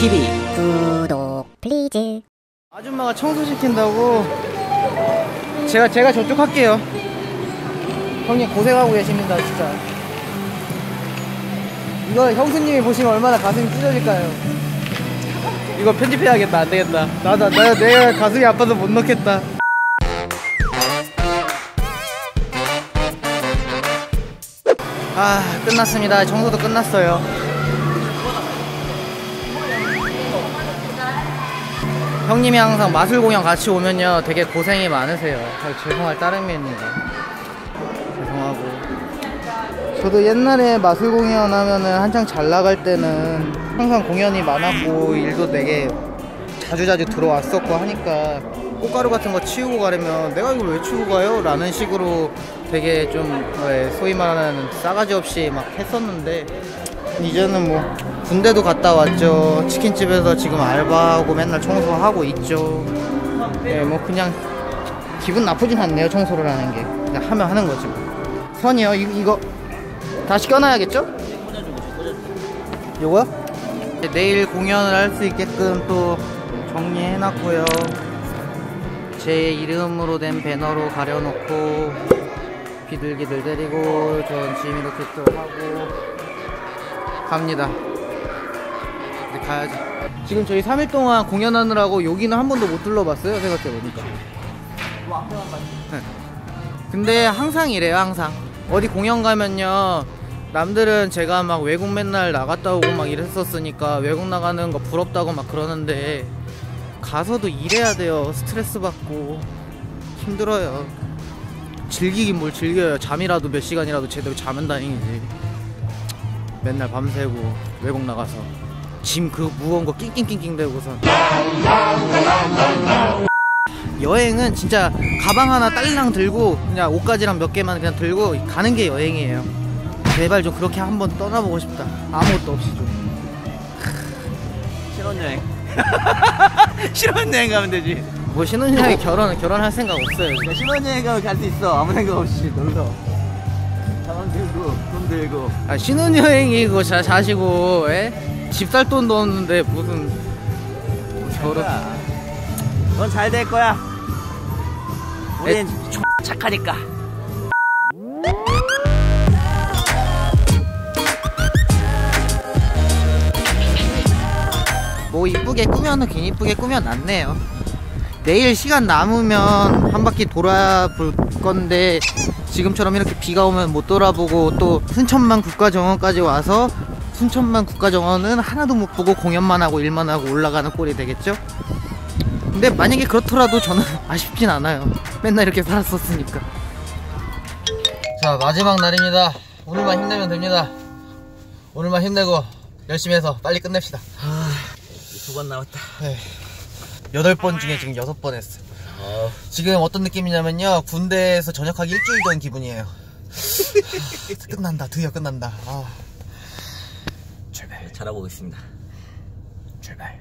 TV 구독 플리즈. 아줌마가 청소시킨다고 제가 저쪽 할게요. 형님 고생하고 계십니다 진짜. 이거 형수님이 보시면 얼마나 가슴이 찢어질까요? 이거 편집해야겠다. 안되겠다. 내가 가슴이 아파서 못 넣겠다. 아, 끝났습니다. 청소도 끝났어요. 형님이 항상 마술 공연 같이 오면요 되게 고생이 많으세요. 죄송할 따름입니다. 죄송하고, 저도 옛날에 마술 공연 하면은 한창 잘 나갈 때는 항상 공연이 많았고 일도 되게 자주자주 들어왔었고 하니까 꽃가루 같은 거 치우고 가려면 내가 이걸 왜 치우고 가요? 라는 식으로 되게 좀 소위 말하는 싸가지 없이 막 했었는데, 이제는 뭐 군대도 갔다 왔죠. 치킨집에서 지금 알바하고 맨날 청소하고 있죠. 예, 뭐 그냥 기분 나쁘진 않네요. 청소를 하는 게 그냥 하면 하는 거지 뭐. 선이요. 이거 다시 껴놔야겠죠? 요거요? 내일 공연을 할 수 있게끔 또 정리해놨고요. 제 이름으로 된 배너로 가려놓고 비둘기들 데리고 전 짐 이렇게 또 하고 갑니다. 이제 가야지. 지금 저희 3일 동안 공연하느라고 여기는 한 번도 못 둘러봤어요. 생각해보니까. 네. 근데 항상 이래요. 항상 어디 공연 가면요, 남들은 제가 막 외국 맨날 나갔다 오고 막 이랬었으니까 외국 나가는 거 부럽다고 막 그러는데, 가서도 일해야 돼요. 스트레스 받고 힘들어요. 즐기긴 뭘 즐겨요. 잠이라도 몇 시간이라도 제대로 자면 다행이지. 맨날 밤새고 외국 나가서 짐 그 무거운 거 낑낑낑낑 대고선. 여행은 진짜 가방 하나 딸랑 들고 그냥 옷가지랑 몇 개만 그냥 들고 가는 게 여행이에요. 제발 좀 그렇게 한번 떠나보고 싶다. 아무것도 없이 좀. 신혼여행. 신혼여행 가면 되지. 뭐 신혼여행 결혼할 생각 없어요. 신혼여행 가면 갈 수 있어. 아무 생각 없이 놀러. 가방 들고 돈 들고. 아, 신혼여행이고 자시고 집 살 돈도 없는데 무슨 결혼. 넌 잘 될 거야. 우린 착하니까. 뭐 이쁘게 꾸며는 괜히 이쁘게 꾸며놨네요. 내일 시간 남으면 한 바퀴 돌아볼 건데, 지금처럼 이렇게 비가 오면 못 돌아보고 또 순천만 국가정원까지 와서 순천만 국가정원은 하나도 못 보고 공연만 하고 일만 하고 올라가는 꼴이 되겠죠? 근데 만약에 그렇더라도 저는 아쉽진 않아요. 맨날 이렇게 살았었으니까. 자, 마지막 날입니다. 오늘만 힘내면 됩니다. 오늘만 힘내고 열심히 해서 빨리 끝냅시다. 2번 남았다. 네. 8번 중에 지금 6번 했어요. 지금 어떤 느낌이냐면요, 군대에서 전역하기 일주일 전 기분이에요. 끝난다. 드디어 끝난다. 출발. 잘하고 오겠습니다. 출발.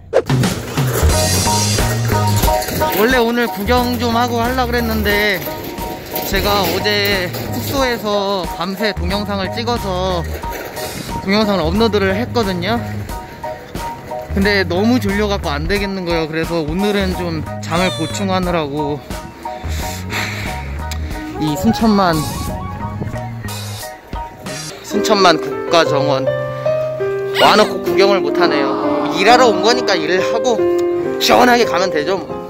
원래 오늘 구경 좀 하고 하려고 그랬는데, 제가 어제 숙소에서 밤새 동영상을 찍어서 동영상을 업로드를 했거든요. 근데 너무 졸려갖고 안 되겠는 거예요. 그래서 오늘은 좀 잠을 보충하느라고 이 순천만 국가정원 와놓고 구경을 못하네요. 일하러 온 거니까 일을 하고 시원하게 가면 되죠 뭐.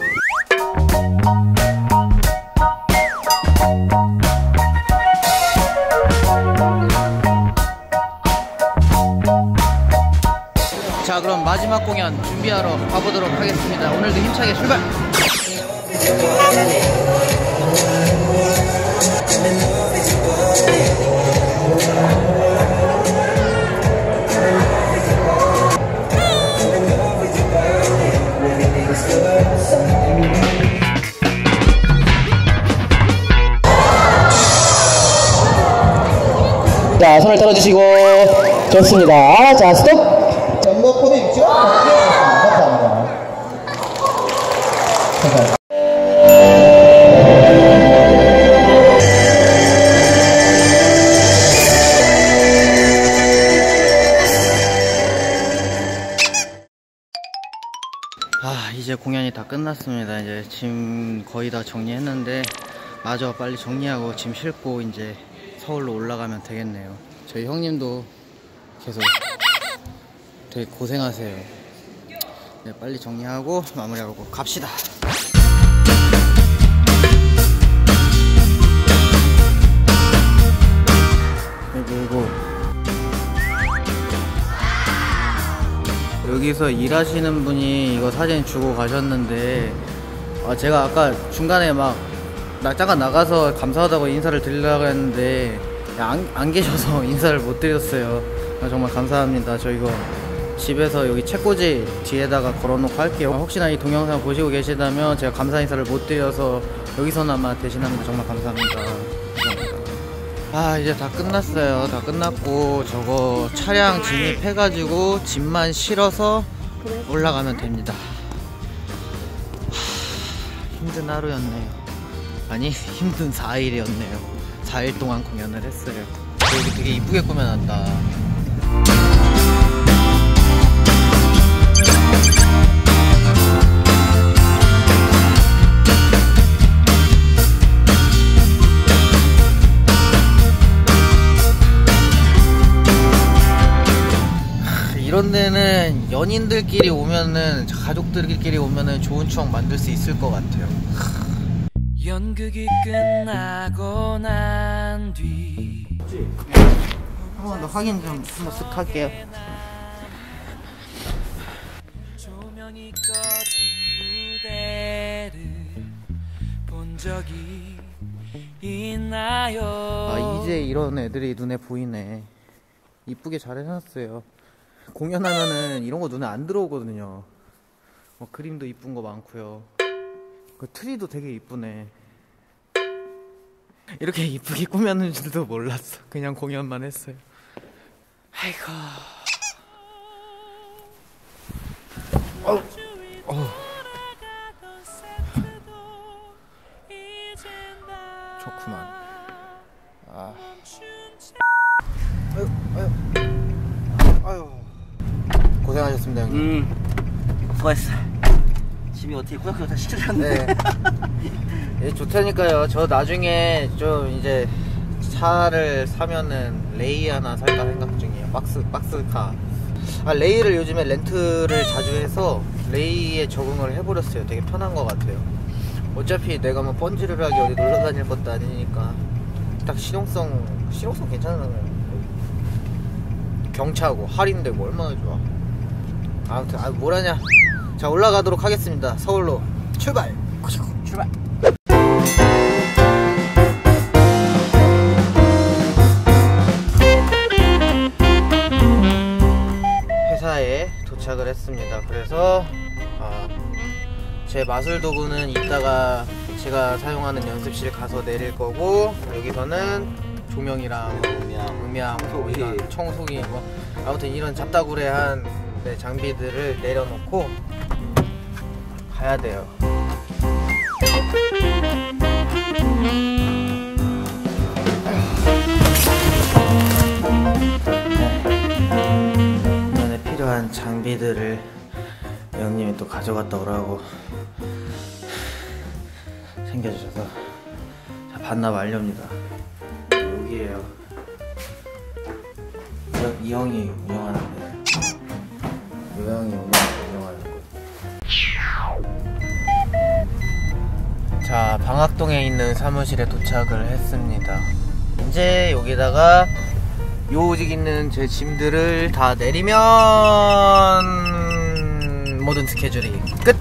자, 그럼 마지막 공연 준비하러 가보도록 하겠습니다. 오늘도 힘차게 출발! 자, 손을 털어주시고 좋습니다. 자, 스톱! 정보 코드 위치가 감사합니다. 공연이 다 끝났습니다. 이제 짐 거의 다 정리했는데 마저 빨리 정리하고 짐 싣고 이제 서울로 올라가면 되겠네요. 저희 형님도 계속 되게 고생하세요. 네, 빨리 정리하고 마무리하고 갑시다. 그리고 여기서 일하시는 분이 이거 사진 주고 가셨는데 제가 아까 중간에 막 잠깐 나가서 감사하다고 인사를 드리려고 했는데 안 계셔서 인사를 못 드렸어요. 정말 감사합니다. 저 이거 집에서 여기 책꽂이 뒤에다가 걸어놓고 할게요. 혹시나 이 동영상 보시고 계시다면 제가 감사 인사를 못 드려서 여기서나마 대신합니다. 정말 감사합니다. 이제 다 끝났어요. 다 끝났고 저거 차량 진입해가지고 짐만 실어서 올라가면 됩니다. 힘든 하루였네요. 아니 힘든 4일이었네요 4일 동안 공연을 했어요. 여기 되게 이쁘게 꾸며놨다. 이런 데는 연인들끼리 오면은, 가족들끼리 오면은 좋은 추억 만들 수 있을 것 같아요. 연극이 끝나고 난 뒤 한 번 더 확인 좀 한번 쓱 할게요. 조명이 꺼진 무대를 본 적이 있나요? 이제 이런 애들이 눈에 보이네. 이쁘게 잘 해놨어요. 공연하면은 이런 거 눈에 안 들어오거든요. 그림도 이쁜 거 많고요. 그 트리도 되게 이쁘네. 이렇게 이쁘게 꾸몄는 줄도 몰랐어. 그냥 공연만 했어요. 아이고. 좋구만. 아유. 고생하셨습니다, 형님. 수고했어. 짐이 어떻게 꾸역꾸역 다 시켜졌네. 네, 좋다니까요. 저 나중에 좀 이제 차를 사면은 레이 하나 살까 생각 중이에요. 박스카. 레이를 요즘에 렌트를 자주 해서 레이에 적응을 해버렸어요. 되게 편한 것 같아요. 어차피 내가 뭐 번지르르하게 어디 놀러 다닐 것도 아니니까 딱 실용성 괜찮은 경차고 할인되고 얼마나 좋아. 아무튼 뭐라냐. 자, 올라가도록 하겠습니다. 서울로 출발. 출발. 회사에 도착을 했습니다. 그래서 제 마술 도구는 이따가 제가 사용하는 연습실 가서 내릴 거고, 여기서는 조명이랑 음향, 청소기 뭐 아무튼 이런 잡다구레한 장비들을 내려놓고 가야 돼요. 공연에 필요한 장비들을 형님이 또 가져갔다 오라고 챙겨주셔서. 자, 반납 완료입니다. 여기에요. 이 형이 운영하는데, 이 형이 운영하는 거. 자, 방학동에 있는 사무실에 도착을 했습니다. 이제 여기다가 요직 있는 제 짐들을 다 내리면 모든 스케줄이 끝!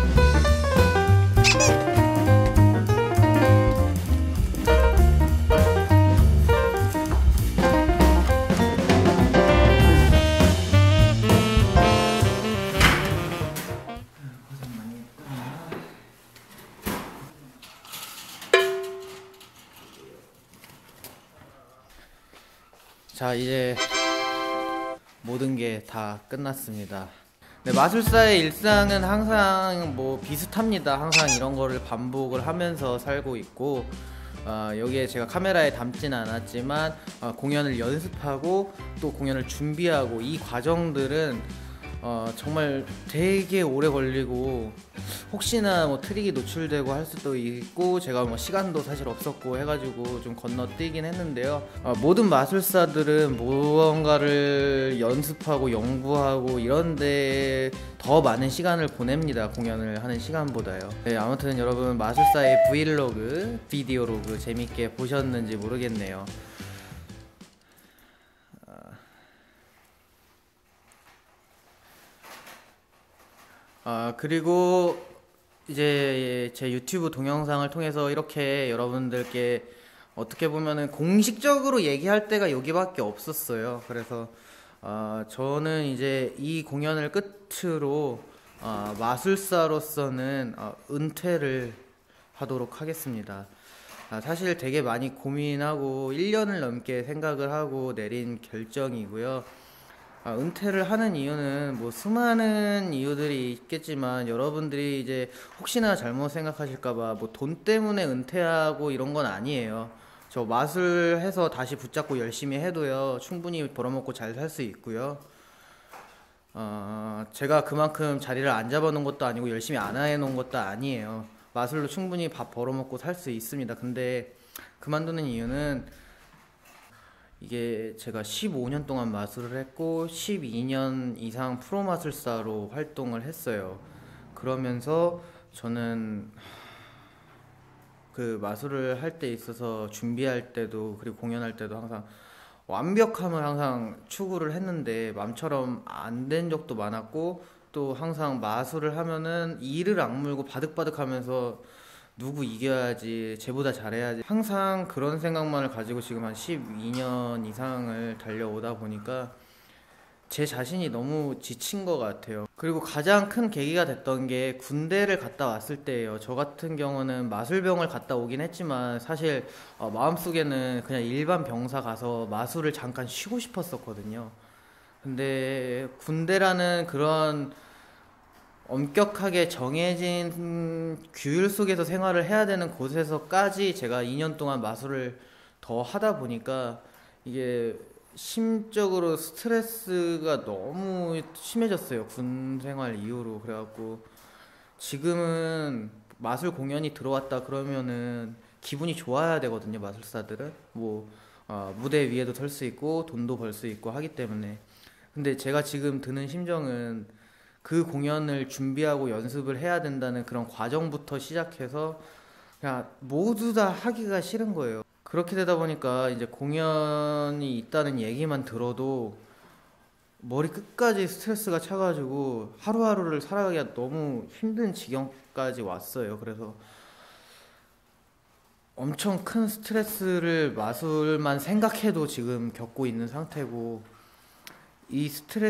자, 이제 모든 게 다 끝났습니다. 네, 마술사의 일상은 항상 뭐 비슷합니다. 항상 이런 거를 반복을 하면서 살고 있고, 여기에 제가 카메라에 담지는 않았지만 공연을 연습하고 또 공연을 준비하고, 이 과정들은 정말 되게 오래 걸리고 혹시나 뭐 트릭이 노출되고 할 수도 있고 제가 뭐 시간도 사실 없었고 해가지고 좀 건너뛰긴 했는데요. 모든 마술사들은 무언가를 연습하고 연구하고 이런데 더 많은 시간을 보냅니다. 공연을 하는 시간보다요. 네, 아무튼 여러분 마술사의 브이로그, 비디오 로그 재밌게 보셨는지 모르겠네요. 그리고 이제 제 유튜브 동영상을 통해서 이렇게 여러분들께 어떻게 보면은 공식적으로 얘기할 때가 여기밖에 없었어요. 그래서 저는 이제 이 공연을 끝으로 마술사로서는 은퇴를 하도록 하겠습니다. 사실 되게 많이 고민하고 1년을 넘게 생각을 하고 내린 결정이고요. 은퇴를 하는 이유는 뭐 수많은 이유들이 있겠지만 여러분들이 이제 혹시나 잘못 생각하실까봐 뭐 돈 때문에 은퇴하고 이런 건 아니에요. 저 마술해서 다시 붙잡고 열심히 해도요 충분히 벌어먹고 잘 살 수 있고요. 제가 그만큼 자리를 안 잡아놓은 것도 아니고 열심히 안 해놓은 것도 아니에요. 마술로 충분히 밥 벌어먹고 살 수 있습니다. 근데 그만두는 이유는 이게 제가 15년 동안 마술을 했고 12년 이상 프로 마술사로 활동을 했어요. 그러면서 저는 그 마술을 할 때 있어서 준비할 때도 그리고 공연할 때도 항상 완벽함을 항상 추구를 했는데 맘처럼 안 된 적도 많았고 또 항상 마술을 하면은 이를 악물고 바득바득 하면서 누구 이겨야지, 쟤보다 잘해야지 항상 그런 생각만을 가지고 지금 한 12년 이상을 달려오다 보니까 제 자신이 너무 지친 것 같아요. 그리고 가장 큰 계기가 됐던 게 군대를 갔다 왔을 때예요. 저 같은 경우는 마술병을 갔다 오긴 했지만 사실 마음속에는 그냥 일반 병사 가서 마술을 잠깐 쉬고 싶었었거든요. 근데 군대라는 그런 엄격하게 정해진 규율 속에서 생활을 해야 되는 곳에서까지 제가 2년 동안 마술을 더 하다 보니까 이게 심적으로 스트레스가 너무 심해졌어요. 군 생활 이후로. 그래갖고 지금은 마술 공연이 들어왔다 그러면은 기분이 좋아야 되거든요. 마술사들은 뭐 무대 위에도 설 수 있고 돈도 벌 수 있고 하기 때문에. 근데 제가 지금 드는 심정은 그 공연을 준비하고 연습을 해야 된다는 그런 과정부터 시작해서 그냥 모두 다 하기가 싫은 거예요. 그렇게 되다 보니까 이제 공연이 있다는 얘기만 들어도 머리 끝까지 스트레스가 차가지고 하루하루를 살아가기가 너무 힘든 지경까지 왔어요. 그래서 엄청 큰 스트레스를 마술만 생각해도 지금 겪고 있는 상태고, 이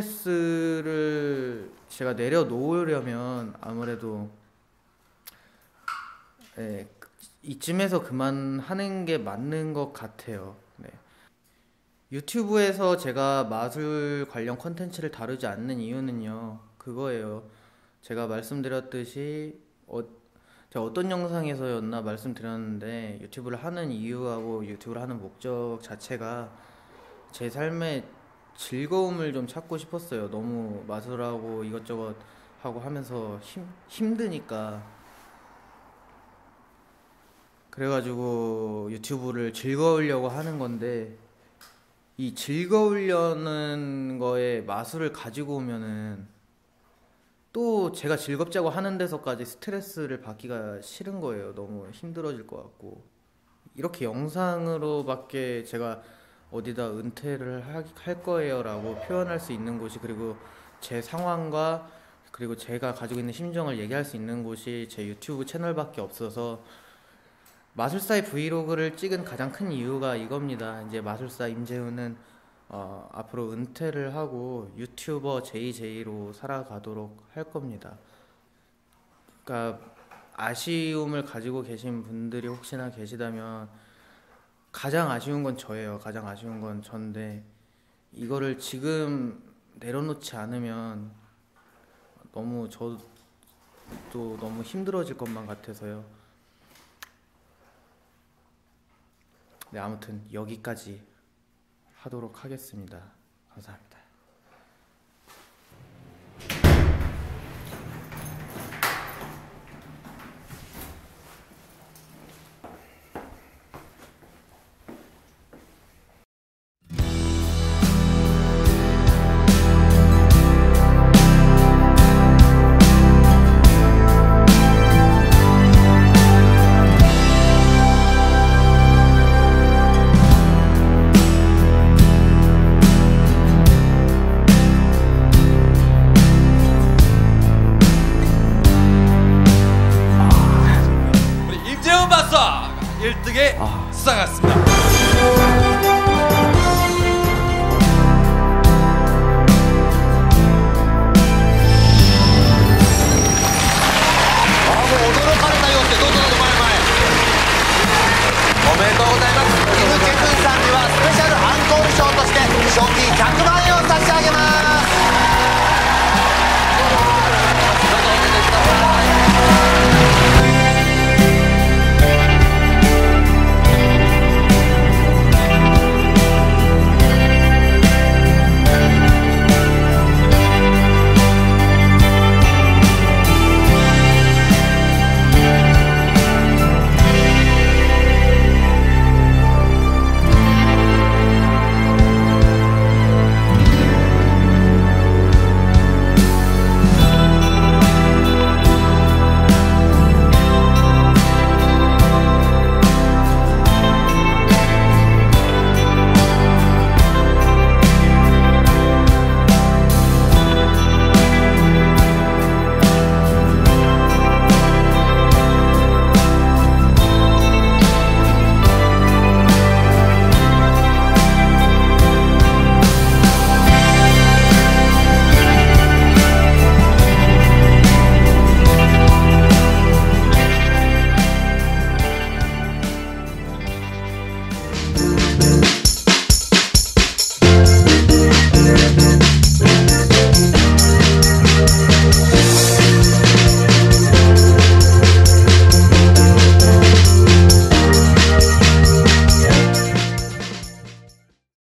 스트레스를 제가 내려놓으려면 아무래도 이쯤에서 그만하는 게 맞는 것 같아요. 네. 유튜브에서 제가 마술 관련 컨텐츠를 다루지 않는 이유는요, 그거예요. 제가 말씀드렸듯이 제가 어떤 영상에서였나 말씀드렸는데, 유튜브를 하는 이유하고 유튜브를 하는 목적 자체가 제 삶의 즐거움을 좀 찾고 싶었어요. 너무 마술하고 이것저것 하고 하면서 힘드니까. 그래가지고 유튜브를 즐거우려고 하는 건데, 이 즐거우려는 거에 마술을 가지고 오면은 또 제가 즐겁자고 하는 데서까지 스트레스를 받기가 싫은 거예요. 너무 힘들어질 것 같고. 이렇게 영상으로밖에 제가 어디다 은퇴를 할 거예요 라고 표현할 수 있는 곳이, 그리고 제 상황과 그리고 제가 가지고 있는 심정을 얘기할 수 있는 곳이 제 유튜브 채널밖에 없어서 마술사의 브이로그를 찍은 가장 큰 이유가 이겁니다. 이제 마술사 임재훈은 앞으로 은퇴를 하고 유튜버 JJ로 살아가도록 할 겁니다. 그러니까 아쉬움을 가지고 계신 분들이 혹시나 계시다면 가장 아쉬운 건 저예요. 가장 아쉬운 건 전데, 이거를 지금 내려놓지 않으면 저도 너무 힘들어질 것만 같아서요. 네, 아무튼 여기까지 하도록 하겠습니다. 감사합니다. 1등에 수상했습니다. おめでとうございます。キム・ケクンさんにはスペシャルアンコール賞として賞金100万円を差し上げます。